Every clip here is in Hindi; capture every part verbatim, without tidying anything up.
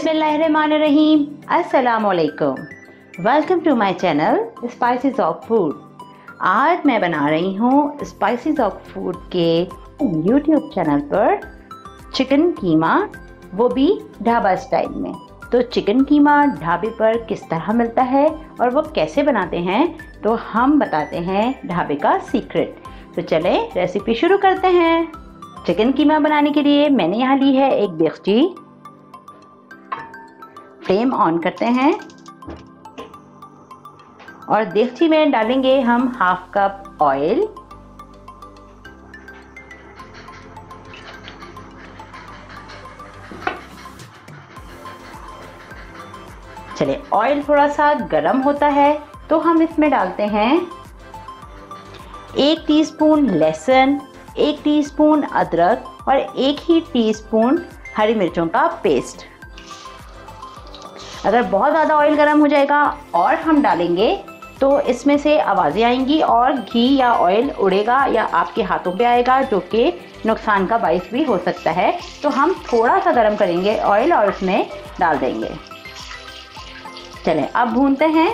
बिस्मिल्लाहिर्रहमानिर्रहीम, अस्सलामुअलैकुम। Welcome to my channel spices of food. आज मैं बना रही हूँ स्पाइसेस ऑफ फूड के यूट्यूब चैनल पर चिकन कीमा, वो भी ढाबा स्टाइल में। तो चिकन कीमा ढाबे पर किस तरह मिलता है और वो कैसे बनाते हैं, तो हम बताते हैं ढाबे का सीक्रेट। तो चलें रेसिपी शुरू करते हैं। चिकन कीमा बनाने के लिए मैंने यहाँ ली है एक देगची। फ्लेम ऑन करते हैं और देगची में डालेंगे हम हाफ कप ऑयल। चलिए ऑयल थोड़ा सा गर्म होता है तो हम इसमें डालते हैं एक टीस्पून लहसुन, एक टीस्पून अदरक और एक ही टीस्पून हरी मिर्चों का पेस्ट। अगर बहुत ज़्यादा ऑयल गर्म हो जाएगा और हम डालेंगे तो इसमें से आवाज़ें आएंगी और घी या ऑयल उड़ेगा या आपके हाथों पे आएगा, जो कि नुकसान का बाइस भी हो सकता है। तो हम थोड़ा सा गर्म करेंगे ऑयल और उसमें डाल देंगे। चलें अब भूनते हैं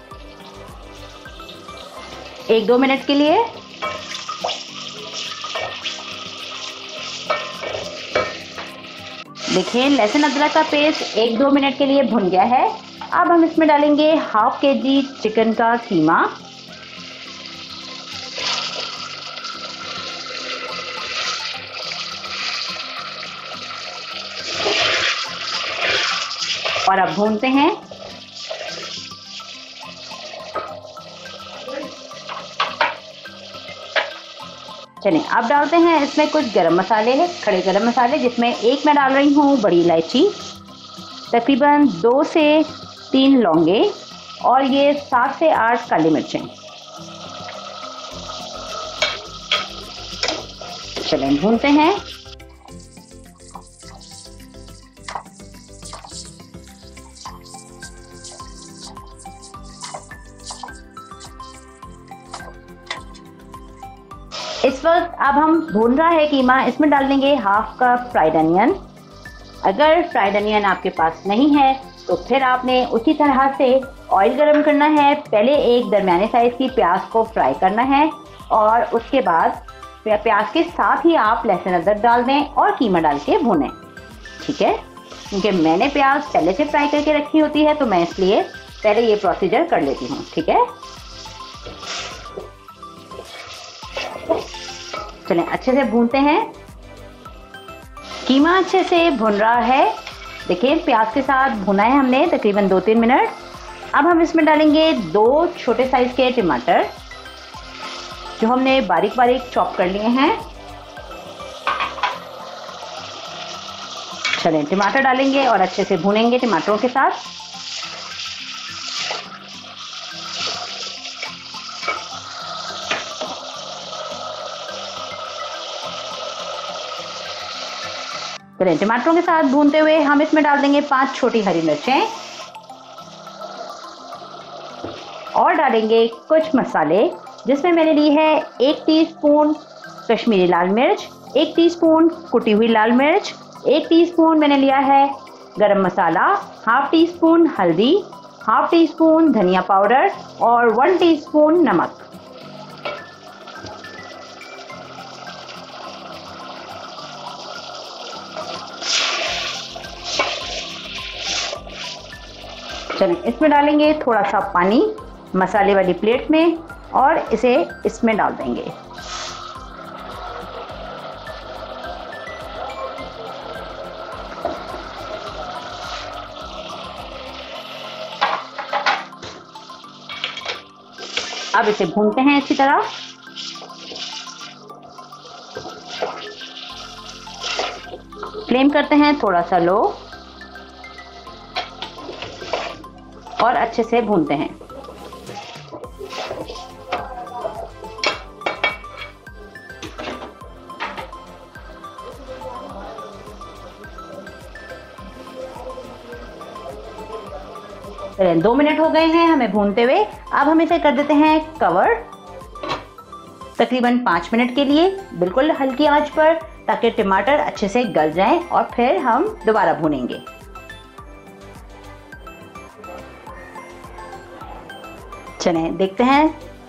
एक दो मिनट के लिए। देखिए लहसुन अदरक का पेस्ट एक दो मिनट के लिए भुन गया है। अब हम इसमें डालेंगे हाफ के जी चिकन का कीमा। और अब भूनते हैं। चलिए अब डालते हैं इसमें कुछ गरम मसाले, खड़े गरम मसाले, जिसमें एक मैं डाल रही हूँ बड़ी इलायची, तकरीबन दो से तीन लौंगे और ये सात से आठ काली मिर्चें। चलिए भूनते हैं। इस वक्त अब हम भून रहा है कीमा, इसमें डाल देंगे हाफ कप फ्राइड अनियन। अगर फ्राइड अनियन आपके पास नहीं है तो फिर आपने उसी तरह से ऑयल गरम करना है। पहले एक दरमियाने साइज़ की प्याज को फ्राई करना है और उसके बाद प्याज के साथ ही आप लहसुन अदरक डाल दें और कीमा डाल के भूनें। ठीक है, क्योंकि मैंने प्याज पहले से फ्राई करके रखी होती है तो मैं इसलिए पहले ये प्रोसीजर कर लेती हूँ। ठीक है, चलें अच्छे से भूनते हैं। कीमा अच्छे से भुन रहा है। देखिए प्याज के साथ भुना है हमने तकरीबन दो तीन मिनट। अब हम इसमें डालेंगे दो छोटे साइज के टमाटर जो हमने बारीक बारीक चॉप कर लिए हैं। चलें टमाटर डालेंगे और अच्छे से भुनेंगे टमाटरों के साथ। चलिए टमाटरों के साथ भूनते हुए हम इसमें डाल देंगे पांच छोटी हरी मिर्चें और डालेंगे कुछ मसाले, जिसमें मैंने ली है एक टीस्पून कश्मीरी लाल मिर्च, एक टीस्पून कुटी हुई लाल मिर्च, एक टीस्पून मैंने लिया है garam masala, half teaspoon हल्दी, हाफ टी स्पून धनिया पाउडर और वन टीस्पून नमक। चलिए इसमें डालेंगे थोड़ा सा पानी मसाले वाली प्लेट में और इसे इसमें डाल देंगे। अब इसे भूनते हैं अच्छी तरह। फ्लेम करते हैं थोड़ा सा लो और अच्छे से भूनते हैं। दो मिनट हो गए हैं हमें भूनते हुए। अब हम इसे कर देते हैं कवर तकरीबन पाँच मिनट के लिए, बिल्कुल हल्की आंच पर, ताकि टमाटर अच्छे से गल जाएं और फिर हम दोबारा भूनेंगे। चलें देखते हैं।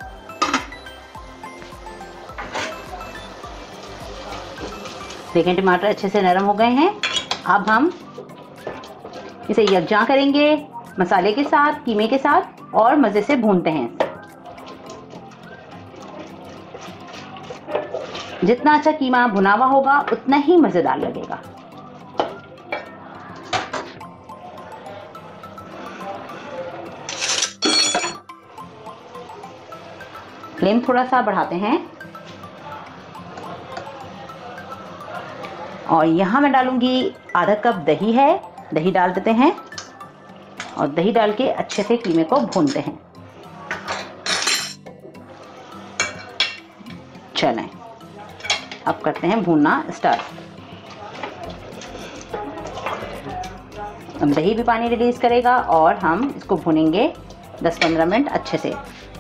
देखें टमाटर अच्छे से नरम हो गए हैं। अब हम इसे यकजा करेंगे मसाले के साथ, कीमे के साथ और मज़े से भूनते हैं। जितना अच्छा कीमा भुना हुआ होगा उतना ही मज़ेदार लगेगा। फ्लेम थोड़ा सा बढ़ाते हैं और यहाँ मैं डालूंगी आधा कप दही है। दही डाल देते हैं और दही डाल के अच्छे से कीमे को भूनते हैं। चलें अब करते हैं भूनना स्टार्ट। अब दही भी पानी रिलीज करेगा और हम इसको भूनेंगे दस पंद्रह मिनट अच्छे से।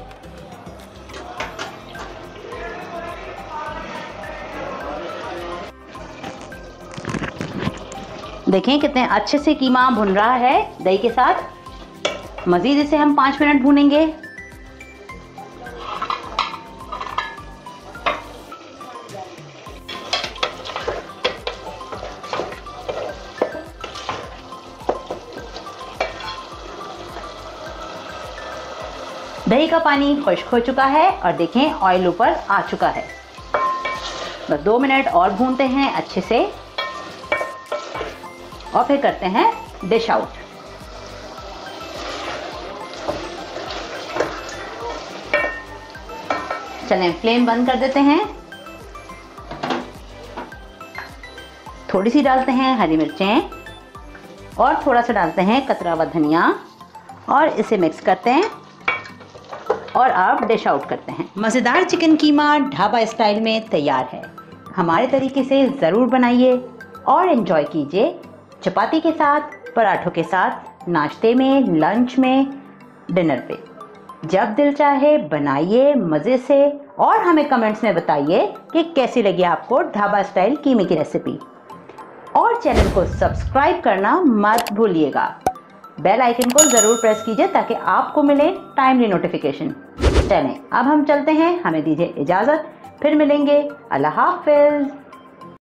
देखें कितने अच्छे से कीमा भुन रहा है दही के साथ। मज़ीद इसे हम पाँच मिनट भूनेंगे। दही का पानी खुश्क हो चुका है और देखें ऑयल ऊपर आ चुका है। बस दो मिनट और भूनते हैं अच्छे से और फिर करते हैं डिश आउट। चलें फ्लेम बंद कर देते हैं। थोड़ी सी डालते हैं हरी मिर्चें और थोड़ा सा डालते हैं कतरा हुआ धनिया और इसे मिक्स करते हैं और अब डिश आउट करते हैं। मज़ेदार चिकन कीमा ढाबा स्टाइल में तैयार है। हमारे तरीके से ज़रूर बनाइए और एंजॉय कीजिए। चपाती के साथ, पराठों के साथ, नाश्ते में, लंच में, डिनर पे। जब दिल चाहे बनाइए मज़े से और हमें कमेंट्स में बताइए कि कैसी लगी आपको ढाबा स्टाइल कीमे की रेसिपी। और चैनल को सब्सक्राइब करना मत भूलिएगा। बेल आइकन को ज़रूर प्रेस कीजिए ताकि आपको मिले टाइमली नोटिफिकेशन। चलें अब हम चलते हैं, हमें दीजिए इजाज़त। फिर मिलेंगे। अल्लाह हाफ़िज़।